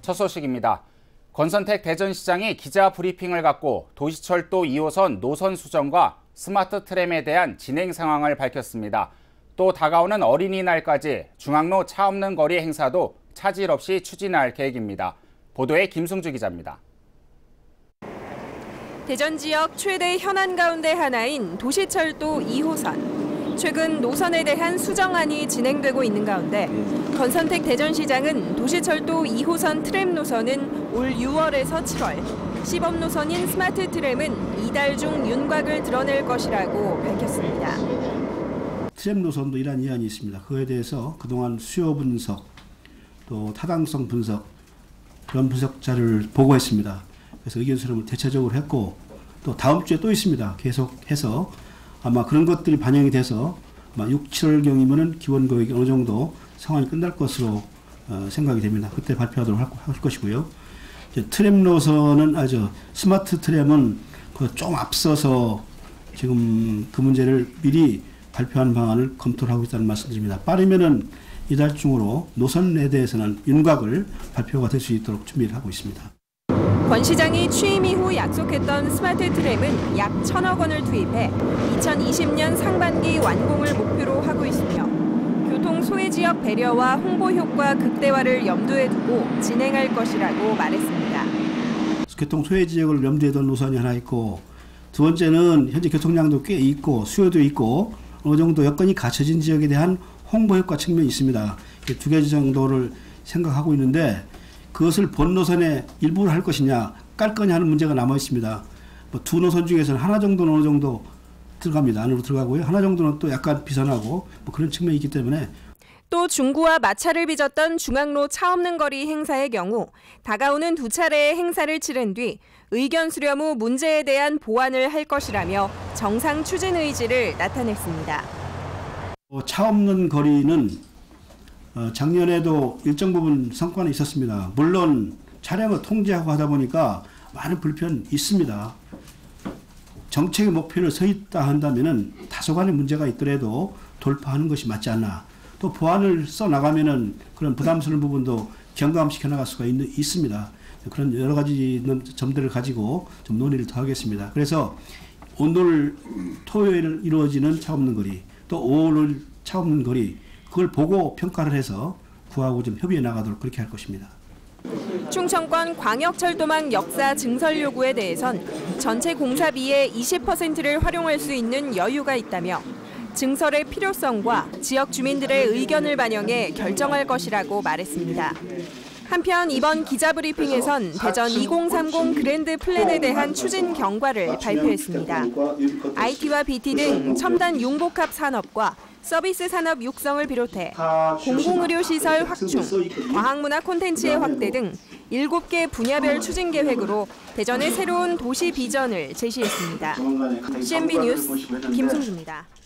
첫 소식입니다. 권선택 대전시장이 기자 브리핑을 갖고 도시철도 2호선 노선 수정과 스마트 트램에 대한 진행 상황을 밝혔습니다. 또 다가오는 어린이날까지 중앙로 차 없는 거리 행사도 차질 없이 추진할 계획입니다. 보도에 김승주 기자입니다. 대전 지역 최대 현안 가운데 하나인 도시철도 2호선. 최근 노선에 대한 수정안이 진행되고 있는 가운데 권선택 대전시장은 도시철도 2호선 트램 노선은 올 6월에서 7월, 시범 노선인 스마트 트램은 이달 중 윤곽을 드러낼 것이라고 밝혔습니다. 트램 노선도 이러한 이안이 있습니다. 그에 대해서 그동안 수요 분석, 또 타당성 분석, 그런 분석 자료를 보고했습니다. 그래서 의견 수렴을 대체적으로 했고 또 다음 주에 또 있습니다. 계속해서 아마 그런 것들이 반영이 돼서 아마 6, 7월경이면은 기본 교육이 어느 정도 상황이 끝날 것으로 생각이 됩니다. 그때 발표하도록 할 것이고요. 이제 트램 노선은 스마트 트램은 좀 앞서서 지금 그 문제를 미리 발표한 방안을 검토를 하고 있다는 말씀드립니다. 빠르면은 이달 중으로 노선에 대해서는 윤곽을 발표가 될 수 있도록 준비를 하고 있습니다. 권 시장이 취임 이후 약속했던 스마트 트램은 약 1,000억 원을 투입해 2020년 상반기 완공을 목표로 하고 있으며 교통 소외 지역 배려와 홍보 효과 극대화를 염두에 두고 진행할 것이라고 말했습니다. 교통 소외 지역을 염두에 둔 노선이 하나 있고 두 번째는 현재 교통량도 꽤 있고 수요도 있고 어느 정도 여건이 갖춰진 지역에 대한 홍보 효과 측면이 있습니다. 두 가지 정도를 생각하고 있는데 그것을 본 노선의 일부를 할 것이냐 깔 거냐 하는 문제가 남아 있습니다. 두 노선 중에서는 하나 정도는 어느 정도 들어갑니다. 안으로 들어가고요. 하나 정도는 또 약간 비선하고 그런 측면이 있기 때문에 또 중구와 마찰을 빚었던 중앙로 차 없는 거리 행사의 경우 다가오는 두 차례의 행사를 치른 뒤 의견 수렴 후 문제에 대한 보완을 할 것이라며 정상 추진 의지를 나타냈습니다. 차 없는 거리는 작년에도 일정 부분 성과는 있었습니다. 물론 차량을 통제하고 하다 보니까 많은 불편이 있습니다. 정책의 목표를 서 있다 한다면은 다소간의 문제가 있더라도 돌파하는 것이 맞지 않나. 또 보완을 써 나가면은 그런 부담스러운 부분도 경감시켜 나갈 수가 있습니다. 그런 여러 가지 점들을 가지고 좀 논의를 더 하겠습니다. 그래서 오늘 토요일 이루어지는 차 없는 거리, 또 5월 차 없는 거리, 그걸 보고 평가를 해서 구하고 좀 협의해 나가도록 그렇게 할 것입니다. 충청권 광역철도망 역사 증설 요구에 대해선 전체 공사비의 20%를 활용할 수 있는 여유가 있다며 증설의 필요성과 지역 주민들의 의견을 반영해 결정할 것이라고 말했습니다. 한편 이번 기자브리핑에선 대전 2030 그랜드 플랜에 대한 추진 경과를 발표했습니다. IT와 BT 등 첨단 융복합 산업과 서비스 산업 육성을 비롯해 공공의료시설 확충, 과학문화 콘텐츠의 확대 등 7개 분야별 추진 계획으로 대전의 새로운 도시 비전을 제시했습니다. CNB 뉴스 김승주입니다.